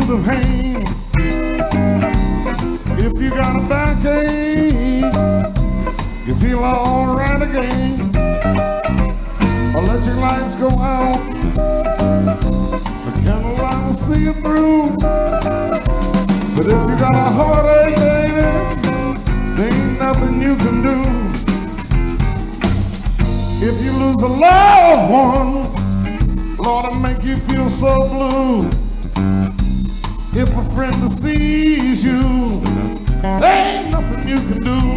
the pain. If you got a backache, you feel alright again. Electric lights go out, the candlelight will see you through. But if you got a heartache, baby, there ain't nothing you can do. If you lose a loved one, Lord, it'll make you feel so blue. If a friend deceives you, there ain't nothing you can do.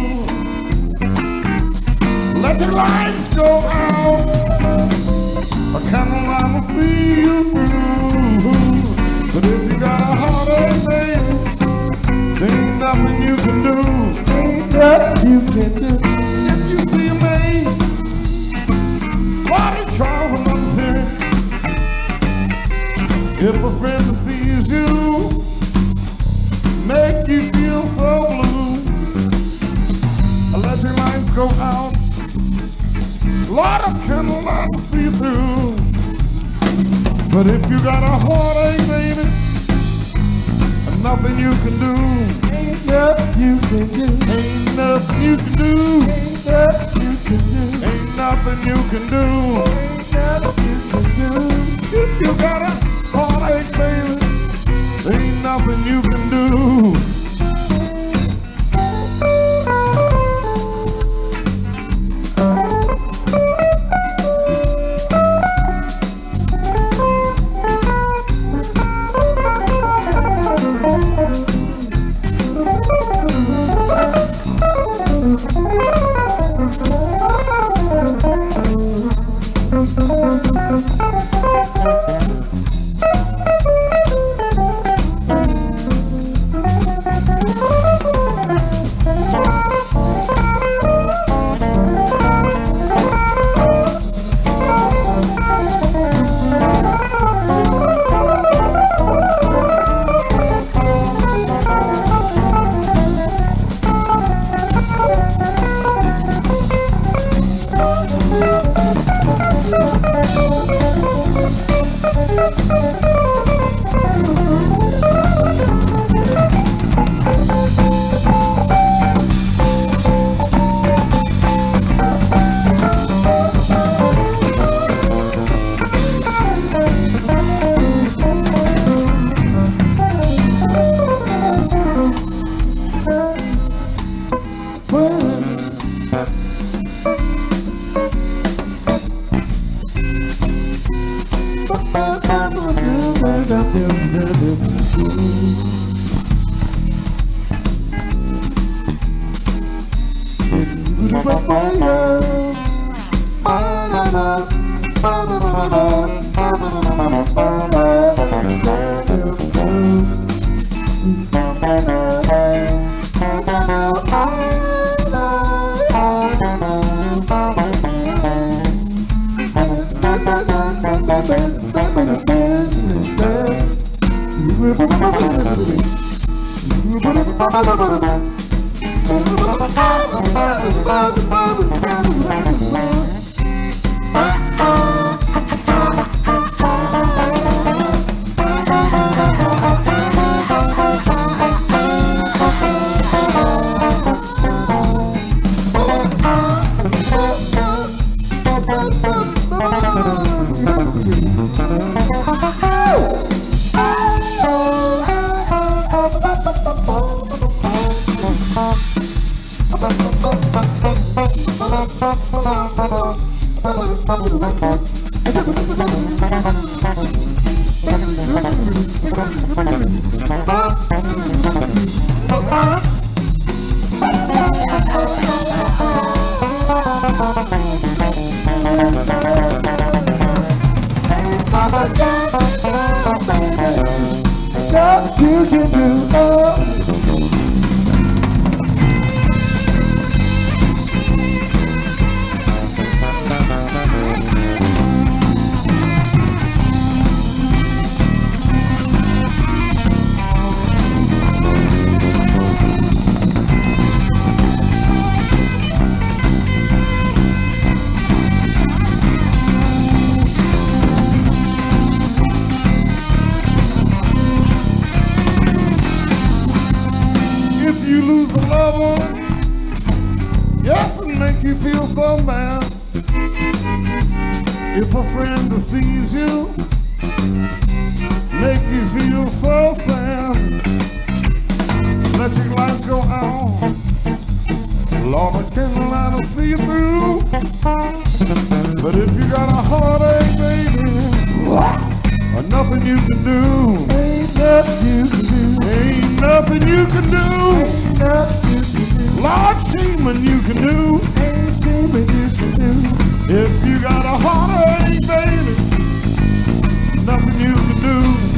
Let your lights go out, a candlelight will see you through. But if you got a heartache, baby, there ain't nothing you can do. Ain't nothing you can do. If you see a man, body trials and unpick. If a friend sees you, make you feel so blue. Electric lights go out, light up candlelight see through. But if you got a heartache, baby, nothing you can do. Ain't nothing you can do. Ain't nothing you can do. Ain't nothing you can do. Ain't nothing you can do. Ain't nothing you can do. If you got a heartache, baby, ain't nothing you can do. You can do you feel so bad. If a friend deceives you, make you feel so sad. Electric lights go out, Lord, I can't see you through. But if you got a heartache, baby, nothing you can do. Ain't nothing you can do. Ain't nothing you can do. Ain't nothing you can do. Lord, Sheeman, you can do. Ain't Sheeman you can do. If you got a heartache, baby, nothing you can do.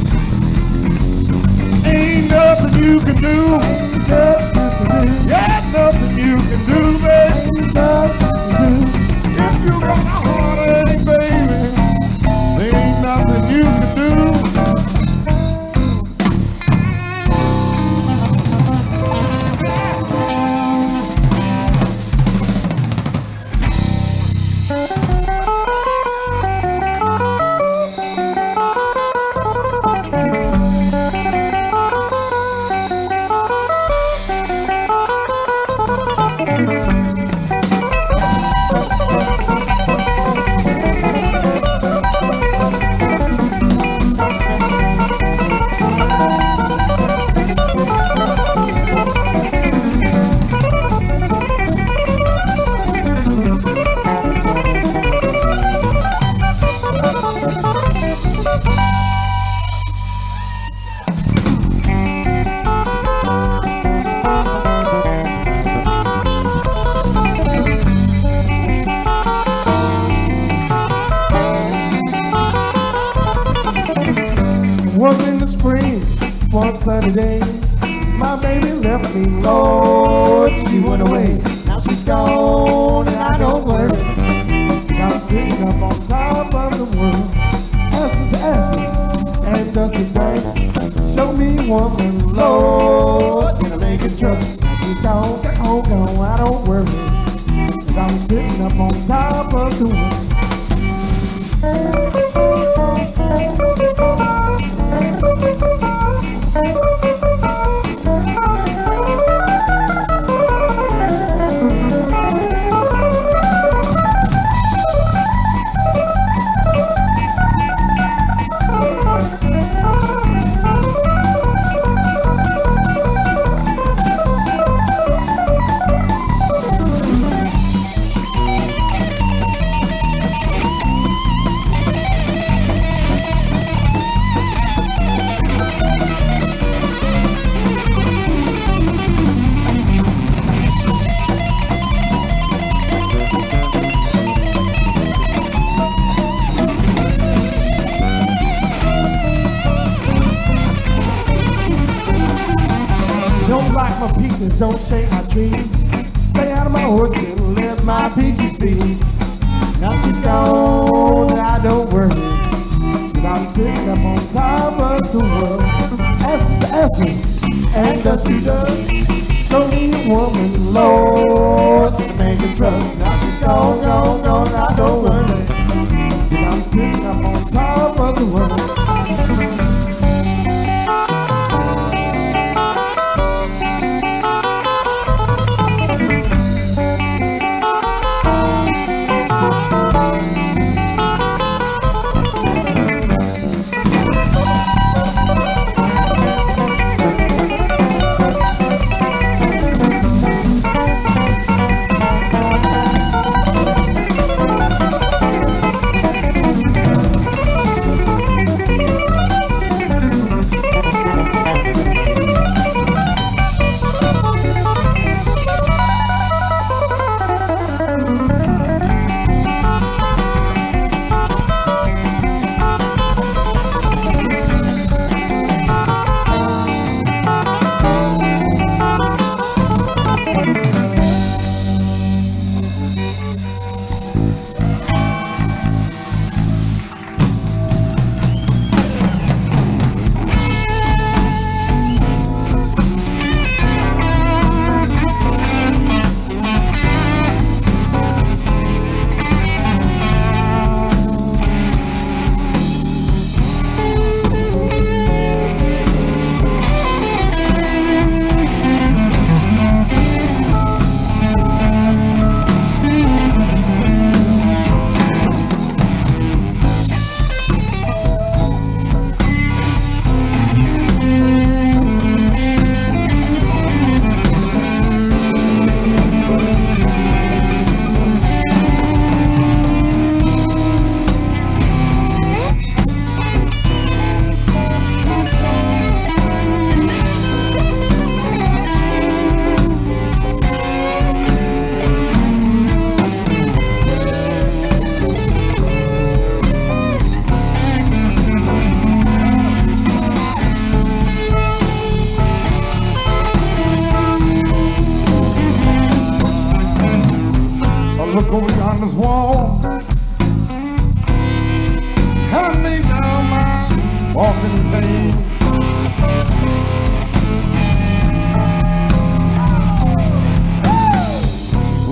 Ain't nothing you can do. Ain't nothing you can do. Yeah, nothing you can do, baby. Ain't nothing you can do. If you got a heartache, baby, there ain't nothing you can do. Was in the spring, one sunny day, my baby left me, Lord, she went away. Now she's gone and I don't worry. Now I'm sitting up on top of the world, ashes to ashes and dust to dust. Show me a woman, Lord, gonna make it trust. Now she's gone, I don't worry. Cause I'm sitting up on top of the world. Don't like my peaches, don't shake my trees. Stay out of my orchard and let my peaches be. Now she's gone and I don't worry. Cause I'm sitting up on top of the world. Ashes to ashes and dust to dust. Show me a woman, Lord, that make it trust. Now she's gone, I don't worry. Cause I'm sitting up on top of the world.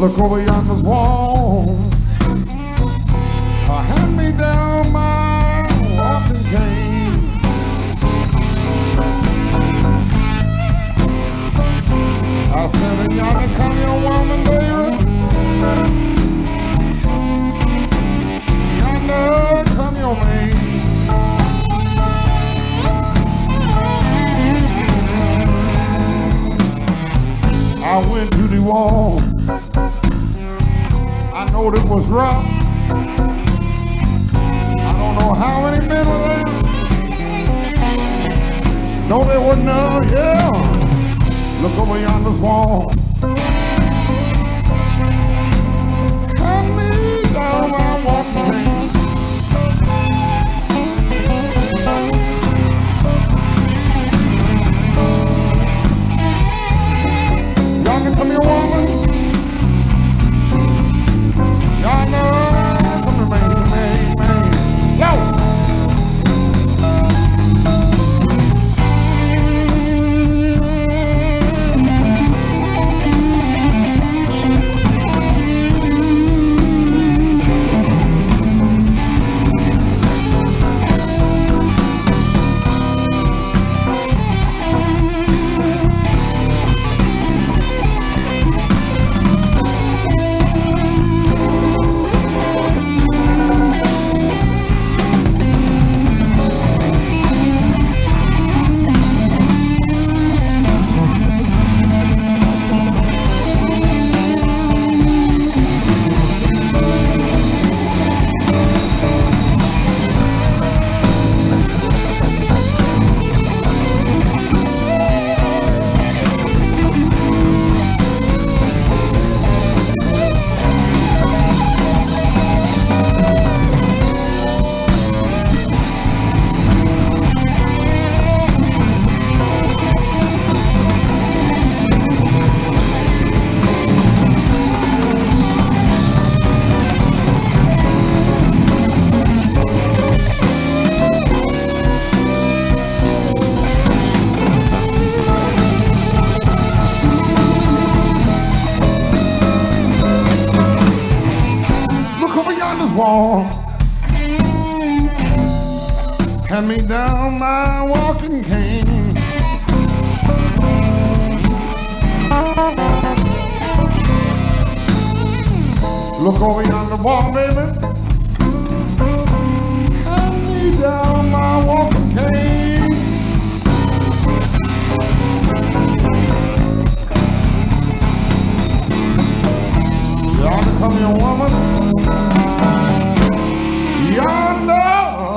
Look over yonder's wall. Hand me down my walking cane. I said, and yonder come your woman, baby. Yonder come your maid. I went to the wall. I know it was rough. I don't know how many men were there. No, there were none, yeah. Look over yonder's wall. Hand me down my walking cane. Yonder come your woman. Yonder come your man. Yo! Wall. Hand me down my walking cane. Look over yonder wall, baby. Hand me down my walking cane. Yonder come your woman. Yonder.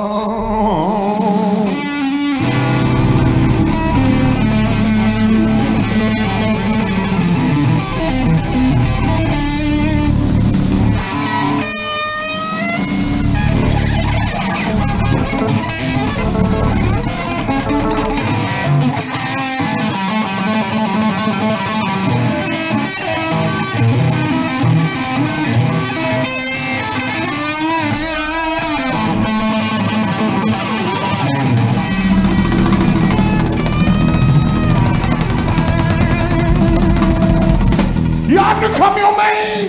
Yonder come your man.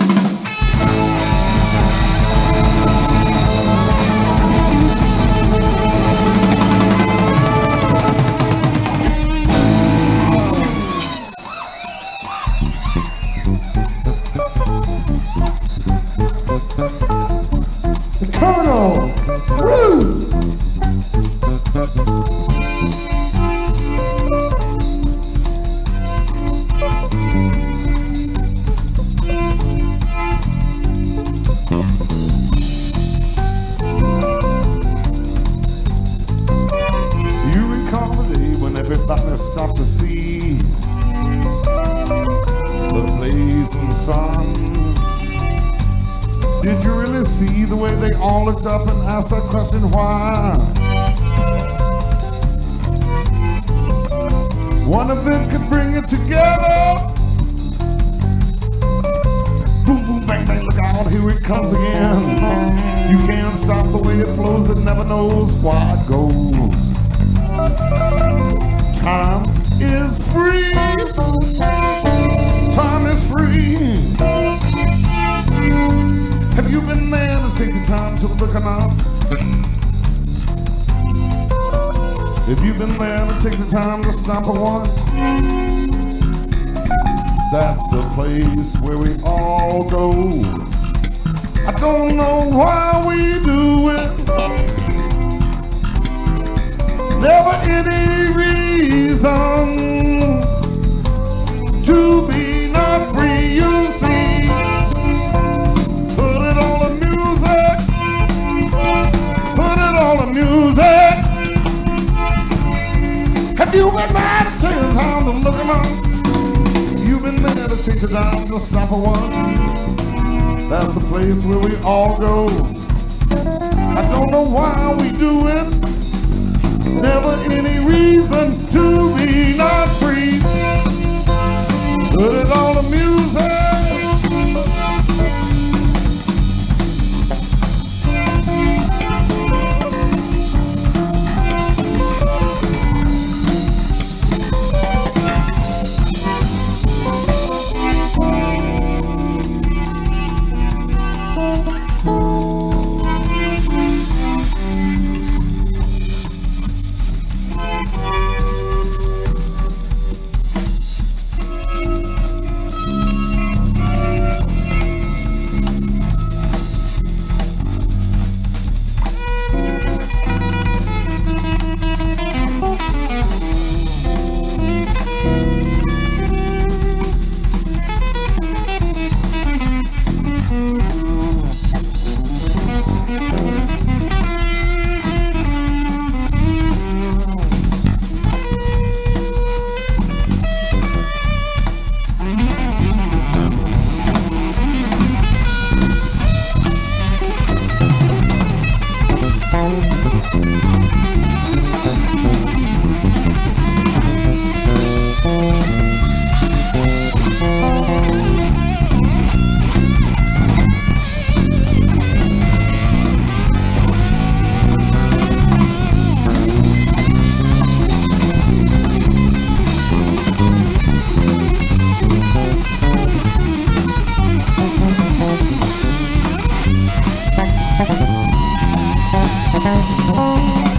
The Colonel. Woo! Everybody stopped to see the blazing sun. Did you really see the way they all looked up and asked that question, why? One of them could bring it together. Boom, boom, bang, bang, look out, here it comes again. You can't stop the way it flows, it never knows why it goes. Time is free. Time is free. Have you been there to take the time to look around? Have you been there to take the time to stop and watch? That's the place where we all go. I don't know why we do it. Never any reason to be not free, you see. Put it on the music. Put it on the music. Have you been mad to take the time to look around? You've been there to take the time to stop and watch. That's the place where we all go. I don't know why we do it. Never any reason to be not free. Put it on the music. Thank you.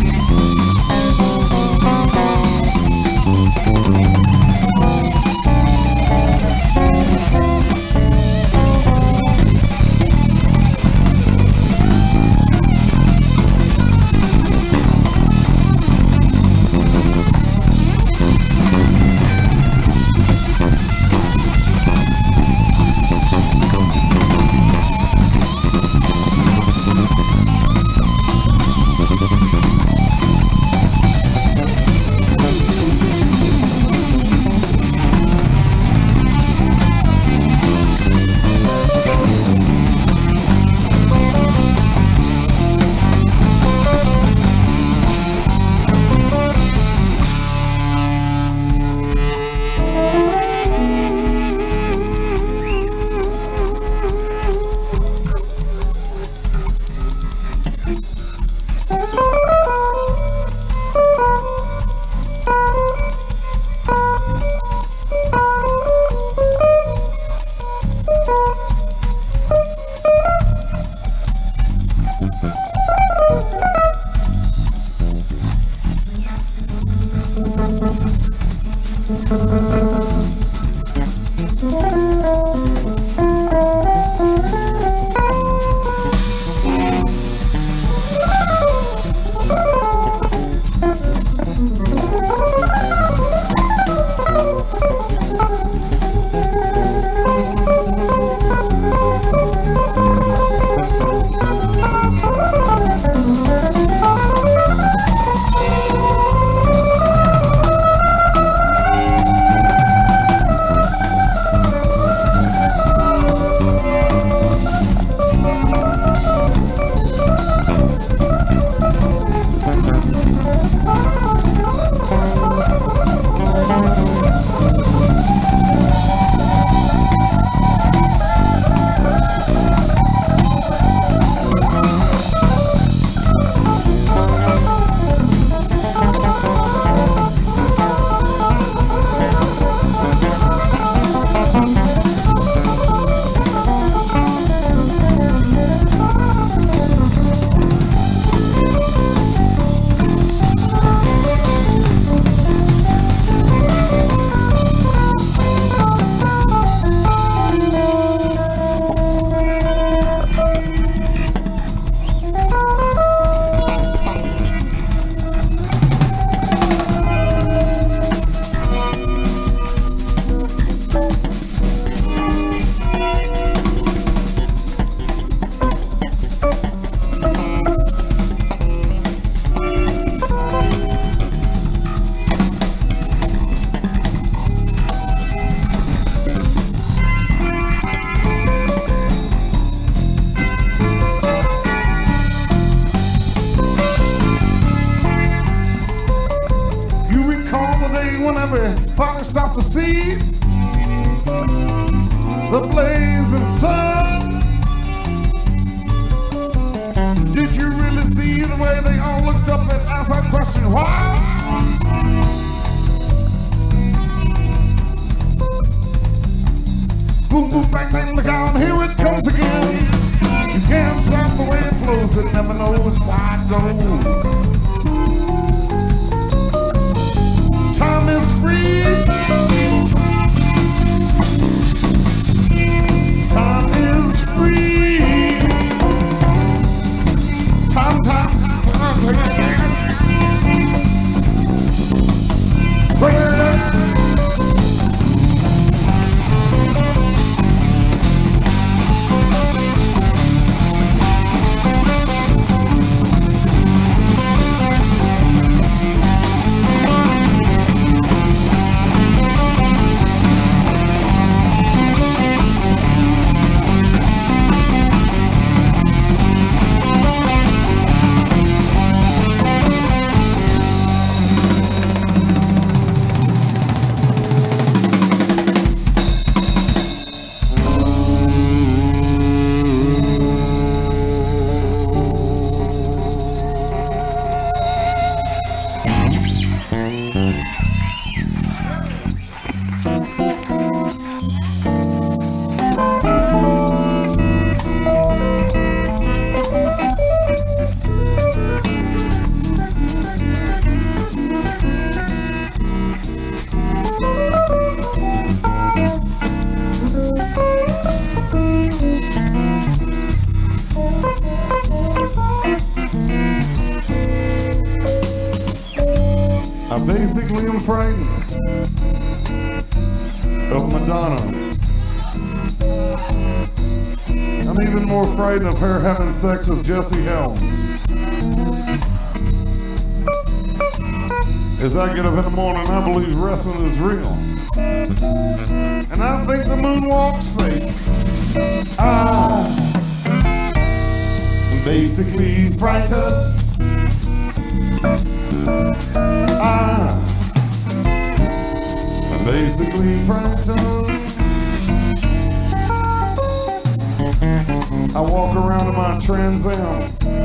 everybody stopped to see the blazing sun. Did you really see the way they all looked up and asked that question, why? Boom, boom, bang, bang, look out, here it comes again. You can't stop the way it flows, it never knows why it goes. Time is free. Time is free. Time. Basically, I'm frightened of Madonna. I'm even more frightened of her having sex with Jesse Helms. As I get up in the morning, I believe wrestling is real. And I think the moonwalk's fake. I'm basically frightened. I'm basically frightened. I walk around in my Trans Am,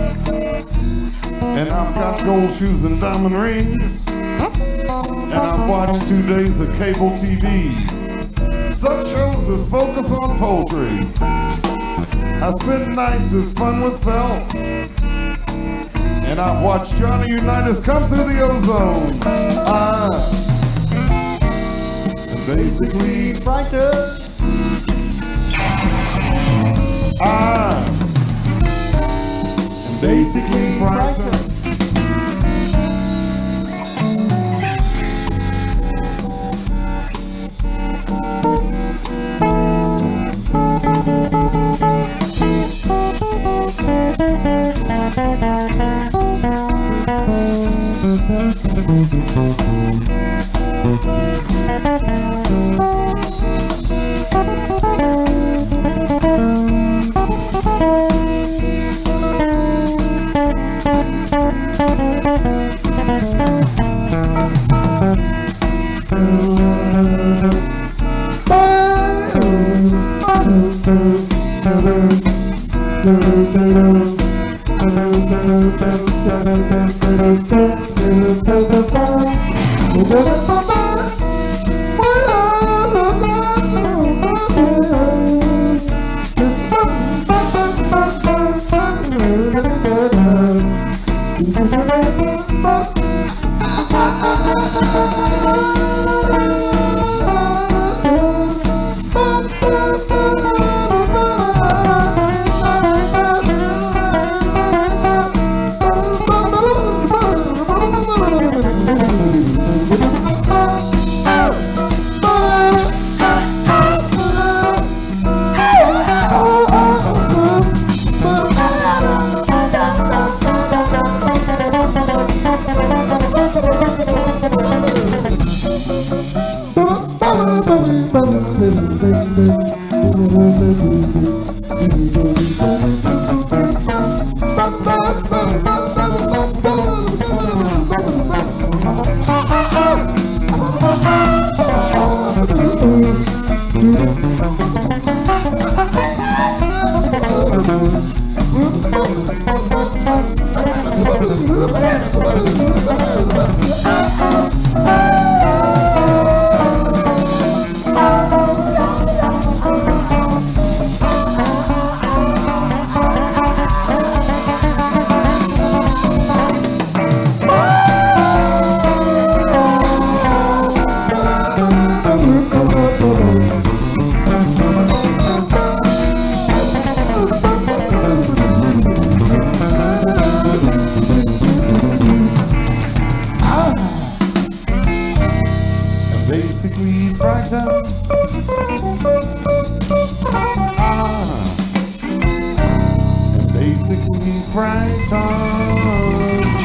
and I've got gold shoes and diamond rings, and I've watched 2 days of cable TV. Such shows as Focus on Poultry. I spend nights with Fun with Felt, and I've watched Johnny Unitas come through the ozone. I'm basically frightened. I'm basically frightened. Basically frightened. Basically frightened.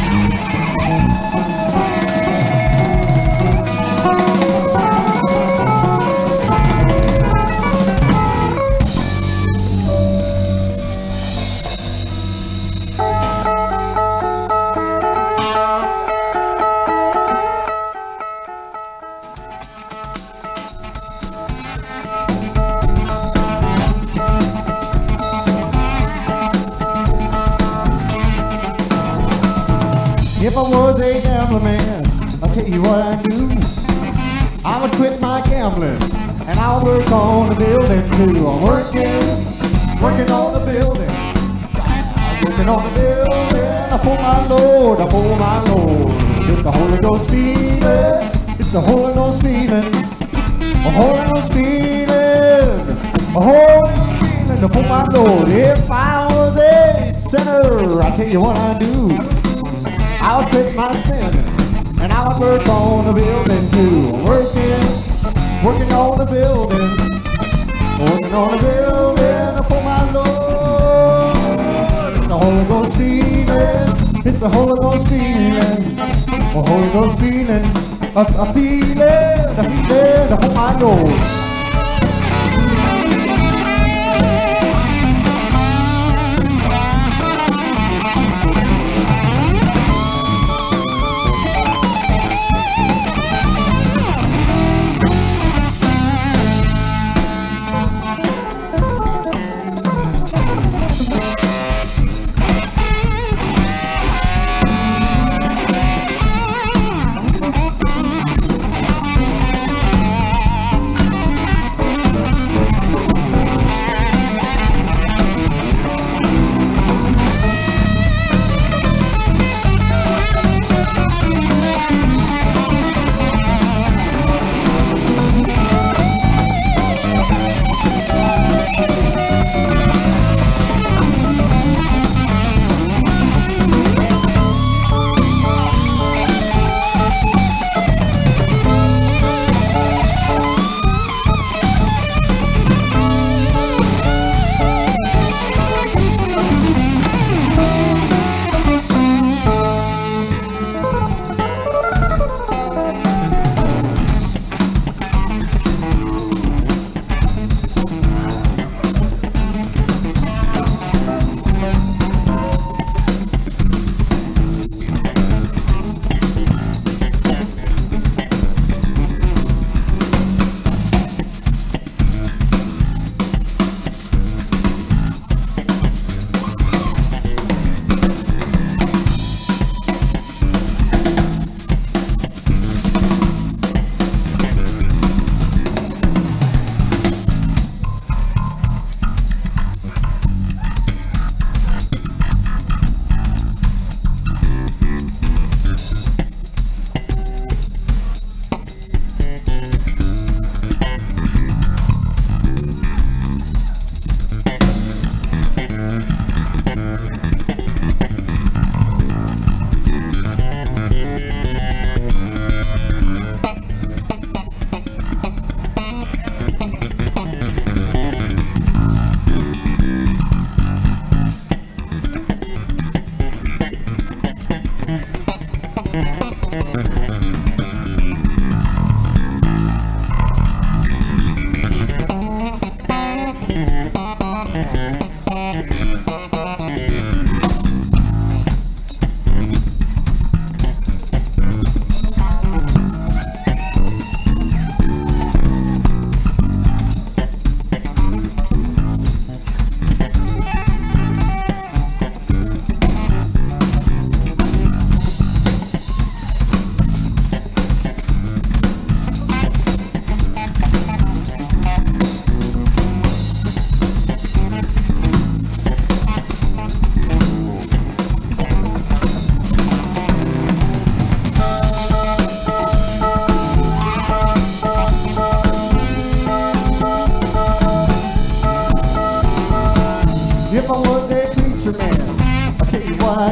If I was a gambler man, I'll tell you what I'd do. I would quit my gambling and I'll work on the building too. I'm working on the building. I'm working on the building. I for my Lord, It's a Holy Ghost feeling. It's a Holy Ghost feeling. A Holy Ghost feeling. A Holy Ghost feeling for my Lord. If I was a sinner, I'll tell you what I'd do. I would quit my sin and I would work on the building too. Working on the building. Working on the building for my Lord. It's a Holy Ghost feeling. It's a Holy Ghost feeling. A Holy Ghost feeling. A feeling for my Lord.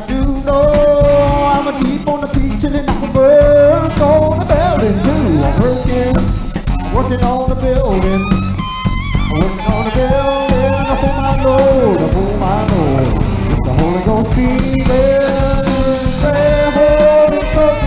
do know I'ma keep on the preaching and I'ma work on the building too. I'm working on the building, working on the building for my Lord, for my Lord. It's the Holy Ghost feeling, Holy Ghost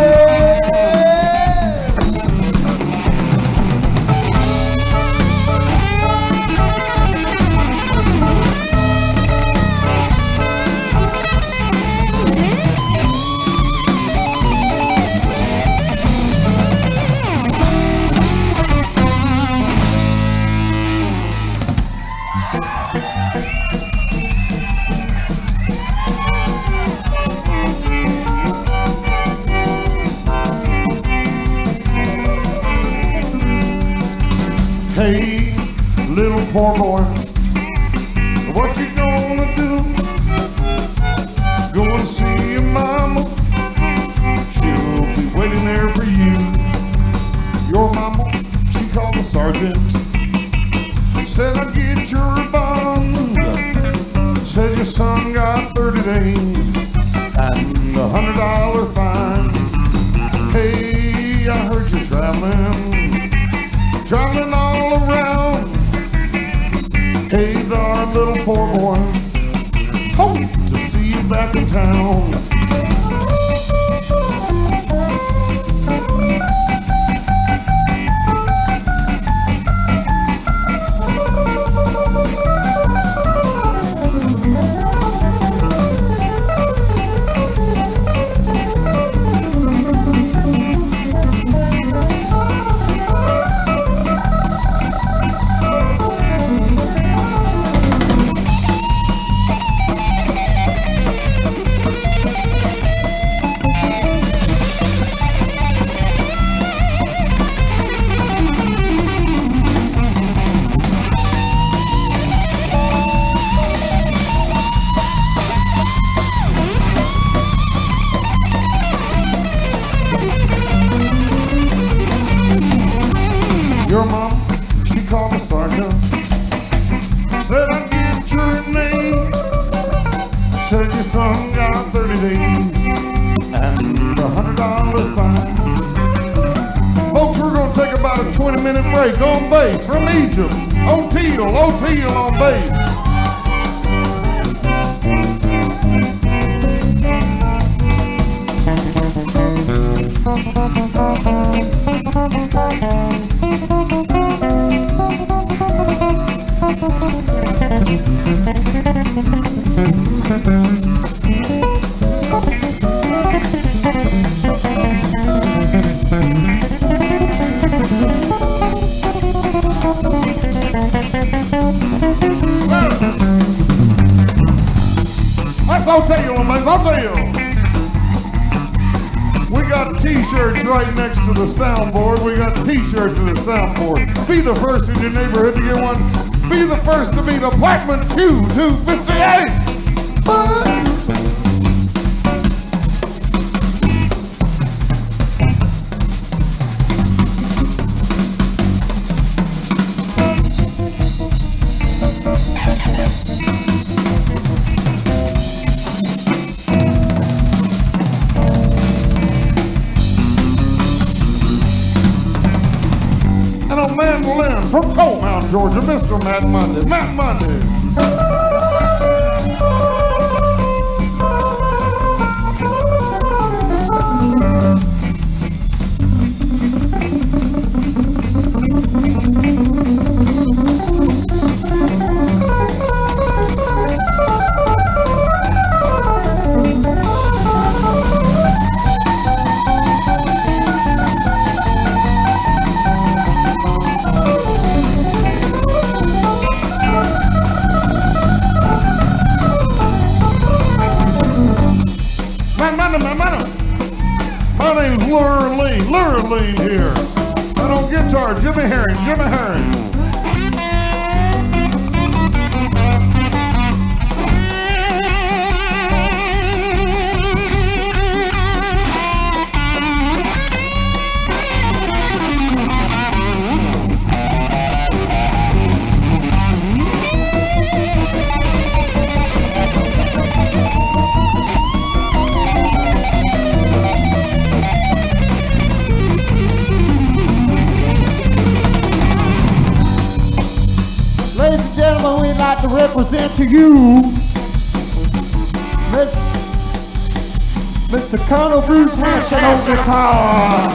Hey, little poor boy, what you gonna do? Go and see your mama, she'll be waiting there for you. Your mama, she called the sergeant, said I'd get your bond. Said your son got 30 days and $100 fine. Hey, I heard you're traveling all around. Hey there, little poor boy, hope to see you back in town. Your mom, she called the sergeant, said I'd get your name. Said your son got 30 days and $100 fine. Folks, we're gonna take about a 20-minute break on bass from Egypt. O'Teal on bass. That's O'Teal on bass, O'Teal. We got t-shirts right next to the soundboard. We got t-shirts to the soundboard. Be the first in your neighborhood to get one. Be the first to meet Apartment Q258. And a mandolin from Coal Mountain, Georgia, Mr. Matt Monday. Matt Monday. My name's Lurleen here. And on guitar, Jimmy Herring. we'd like to represent to you Mr. Colonel Bruce Hanson on guitar.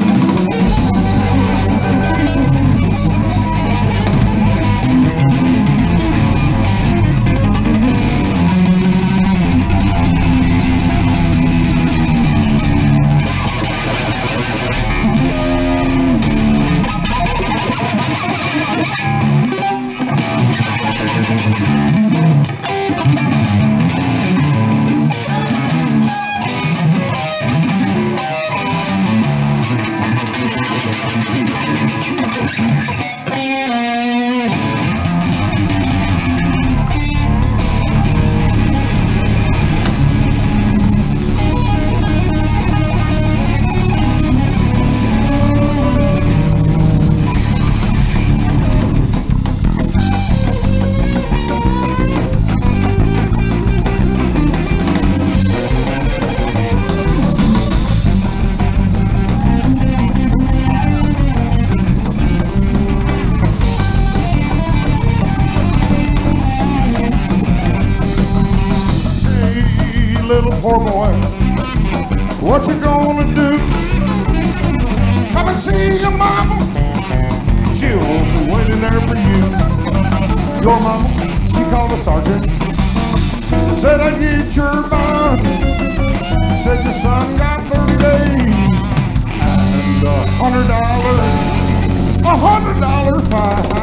Little poor boy, what you gonna do? Come and see your mama, she'll be waiting there for you. Your mama, she called the sergeant, said I get your bond. Said your son got 30 days and $100 fine.